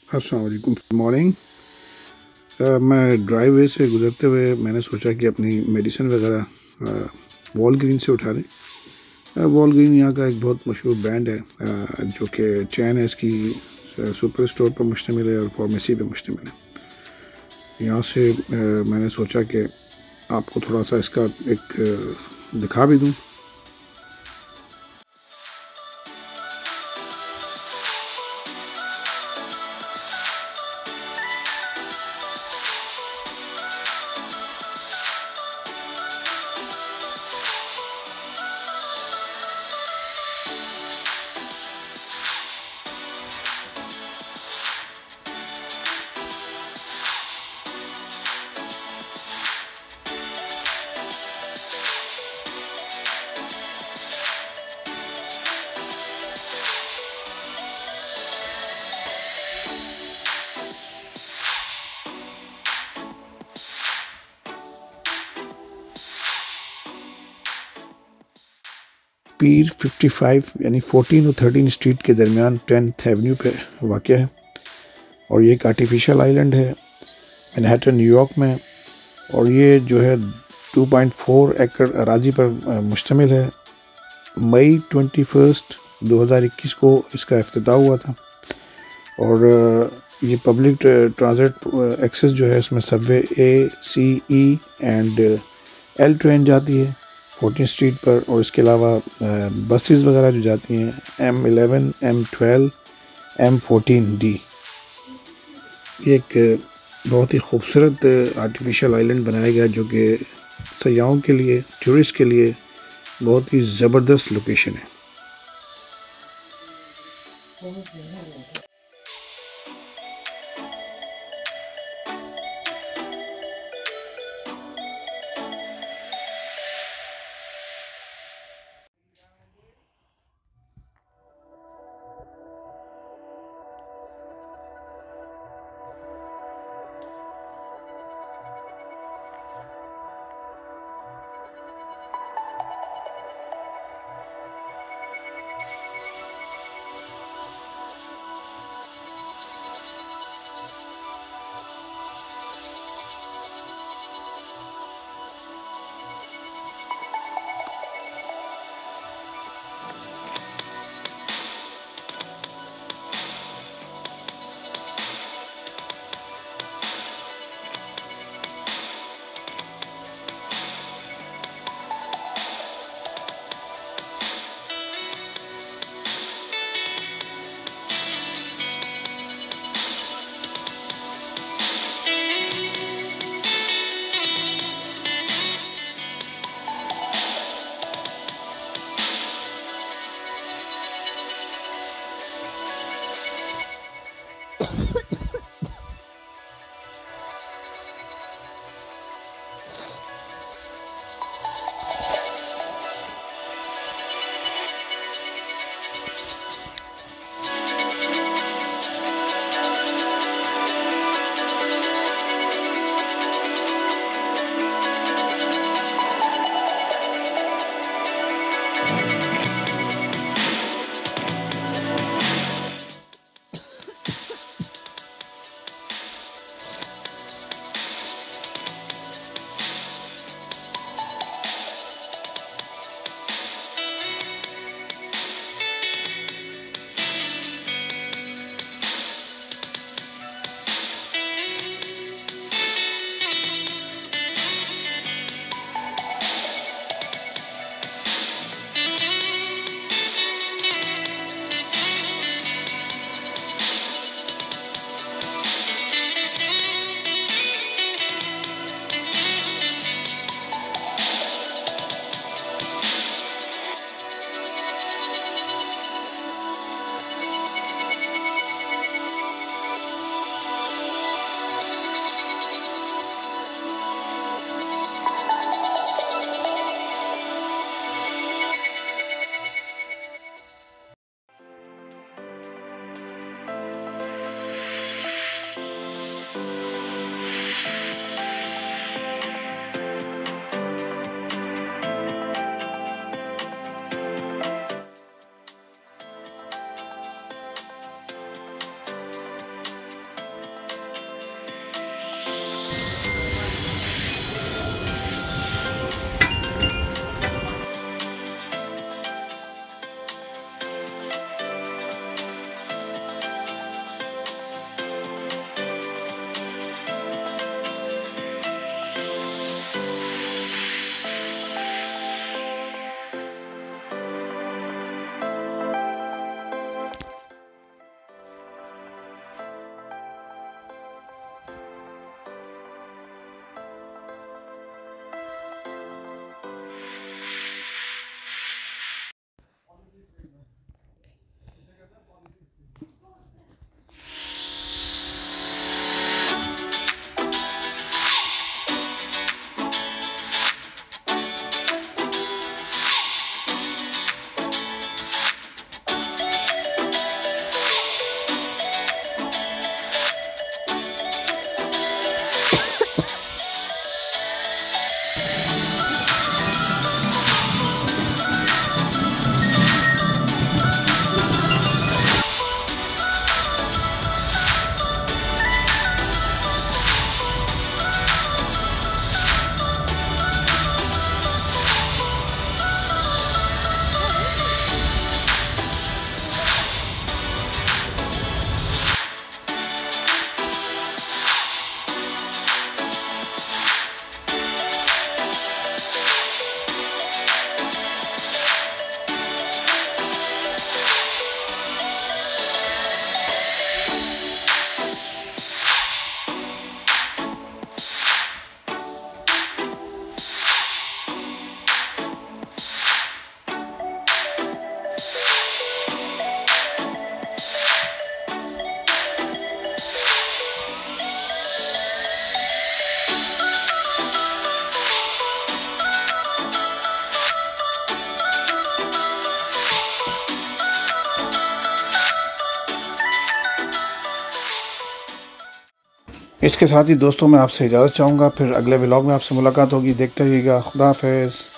अस्सलाम वालेकुम, good morning. मैं ड्राइववे से गुज़रते हुए मैंने सोचा कि अपनी मेडिसिन वगैरह वॉलग्रीन से उठा लें। वॉलग्रीन यहाँ का एक बहुत मशहूर ब्रांड है, जो कि चैन है इसकी, सुपर स्टोर पर मुश्तमिल है और फार्मेसी पे मुश्तमिल है। यहाँ से मैंने सोचा कि आपको थोड़ा सा इसका एक दिखा भी दूँ। पीर 55 यानी 14 और 13 स्ट्रीट के दरमियान 10th एवेन्यू पे वाक़ है, और ये एक आर्टिफिशियल आइलैंड है मैनहट्टन, न्यूयॉर्क में। और ये जो है 2.4 एकड़ अराजी पर मुश्तमिल है। मई 21 2021 को इसका इफ्तिताह हुआ था। और ये पब्लिक ट्रांजिट एक्सेस जो है, इसमें subway A, C, E and L train जाती है 14 स्ट्रीट पर। और इसके अलावा बसेस वगैरह जो जाती हैं M11, M12, M14D। ये एक बहुत ही खूबसूरत आर्टिफिशियल आइलैंड बनाया गया, जो कि सयाहों के लिए, टूरिस्ट के लिए बहुत ही ज़बरदस्त लोकेशन है। इसके साथ ही दोस्तों मैं आपसे इजाज़त चाहूँगा, फिर अगले व्लॉग में आपसे मुलाकात होगी। देखते रहिएगा। खुदा हाफिज़।